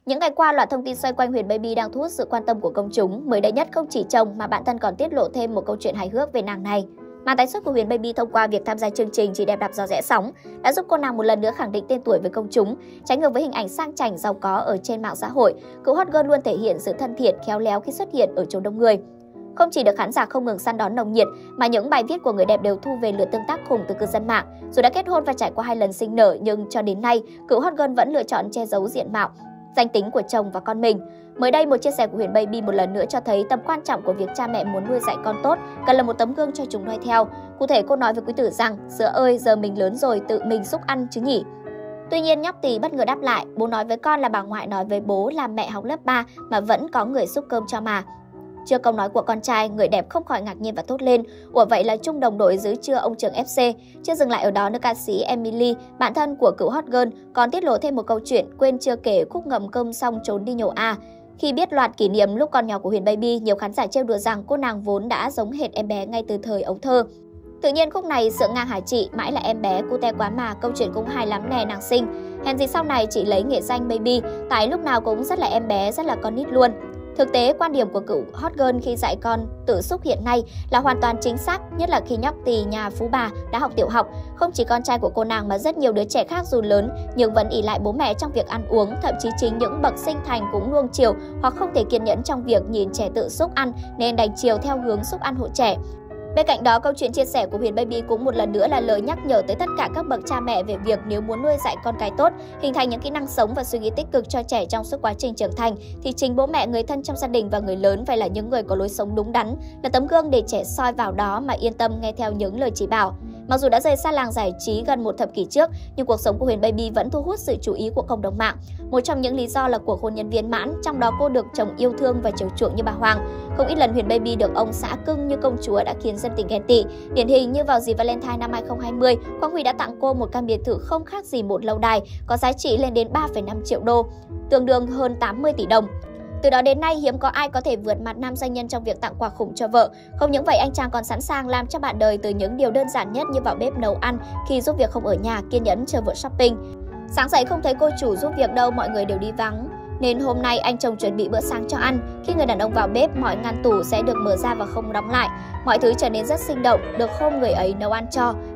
Những ngày qua, loạt thông tin xoay quanh Huyền Baby đang thu hút sự quan tâm của công chúng. Mới đây nhất, không chỉ chồng mà bạn thân còn tiết lộ thêm một câu chuyện hài hước về nàng này. Màn tái xuất của Huyền Baby thông qua việc tham gia chương trình Chị Đẹp Đạp Gió Rẽ Sóng đã giúp cô nàng một lần nữa khẳng định tên tuổi với công chúng. Trái ngược với hình ảnh sang chảnh giàu có ở trên mạng xã hội, cựu hot girl luôn thể hiện sự thân thiện, khéo léo khi xuất hiện ở chỗ đông người. Không chỉ được khán giả không ngừng săn đón nồng nhiệt, mà những bài viết của người đẹp đều thu về lượt tương tác khủng từ cư dân mạng. Dù đã kết hôn và trải qua 2 lần sinh nở, nhưng cho đến nay, cựu hot girl vẫn lựa chọn che giấu diện mạo, danh tính của chồng và con mình. Mới đây, một chia sẻ của Huyền Baby một lần nữa cho thấy tầm quan trọng của việc cha mẹ muốn nuôi dạy con tốt cần là một tấm gương cho chúng noi theo. Cụ thể, cô nói với quý tử rằng: "Sữa ơi, giờ mình lớn rồi, tự mình xúc ăn chứ nhỉ?" Tuy nhiên, nhóc tỳ bất ngờ đáp lại: "Bố nói với con là bà ngoại nói với bố là mẹ học lớp 3 mà vẫn có người xúc cơm cho mà." Chưa câu nói của con trai, người đẹp không khỏi ngạc nhiên và thốt lên: "Ủa vậy là chung đồng đội dưới chưa ông trưởng FC?" Chưa dừng lại ở đó, nữ ca sĩ Emily, bạn thân của cựu hot girl, còn tiết lộ thêm một câu chuyện quên chưa kể khúc ngậm cơm xong trốn đi nhổ A. Khi biết loạt kỷ niệm lúc còn nhỏ của Huyền Baby, nhiều khán giả trêu đùa rằng cô nàng vốn đã giống hệt em bé ngay từ thời ấu thơ. Tự nhiên khúc này sượng ngang hả chị, mãi là em bé cute quá mà, câu chuyện cũng hay lắm nè nàng xinh. Hèn gì sau này chị lấy nghệ danh Baby, tại lúc nào cũng rất là em bé, rất là con nít luôn. Thực tế, quan điểm của cựu hot girl khi dạy con tự xúc hiện nay là hoàn toàn chính xác, nhất là khi nhóc tỳ nhà phú bà đã học tiểu học. Không chỉ con trai của cô nàng mà rất nhiều đứa trẻ khác dù lớn nhưng vẫn ỷ lại bố mẹ trong việc ăn uống, thậm chí chính những bậc sinh thành cũng nuông chiều hoặc không thể kiên nhẫn trong việc nhìn trẻ tự xúc ăn nên đành chiều theo hướng xúc ăn hộ trẻ. Bên cạnh đó, câu chuyện chia sẻ của Huyền Baby cũng một lần nữa là lời nhắc nhở tới tất cả các bậc cha mẹ về việc nếu muốn nuôi dạy con cái tốt, hình thành những kỹ năng sống và suy nghĩ tích cực cho trẻ trong suốt quá trình trưởng thành, thì chính bố mẹ, người thân trong gia đình và người lớn phải là những người có lối sống đúng đắn, là tấm gương để trẻ soi vào đó mà yên tâm nghe theo những lời chỉ bảo. Mặc dù đã rời xa làng giải trí gần một thập kỷ trước, nhưng cuộc sống của Huyền Baby vẫn thu hút sự chú ý của cộng đồng mạng. Một trong những lý do là cuộc hôn nhân viên mãn, trong đó cô được chồng yêu thương và chiều chuộng như bà Hoàng. Không ít lần Huyền Baby được ông xã cưng như công chúa đã khiến dân tình ghen tị. Điển hình như vào dịp Valentine năm 2020, Quang Huy đã tặng cô một căn biệt thự không khác gì một lâu đài, có giá trị lên đến 3,5 triệu đô, tương đương hơn 80 tỷ đồng. Từ đó đến nay, hiếm có ai có thể vượt mặt nam doanh nhân trong việc tặng quà khủng cho vợ. Không những vậy, anh chàng còn sẵn sàng làm cho bạn đời từ những điều đơn giản nhất như vào bếp nấu ăn khi giúp việc không ở nhà, kiên nhẫn chờ vợ shopping. Sáng dậy không thấy cô chủ giúp việc đâu, mọi người đều đi vắng, nên hôm nay anh chồng chuẩn bị bữa sáng cho ăn. Khi người đàn ông vào bếp, mọi ngăn tủ sẽ được mở ra và không đóng lại. Mọi thứ trở nên rất sinh động, được hôm người ấy nấu ăn cho.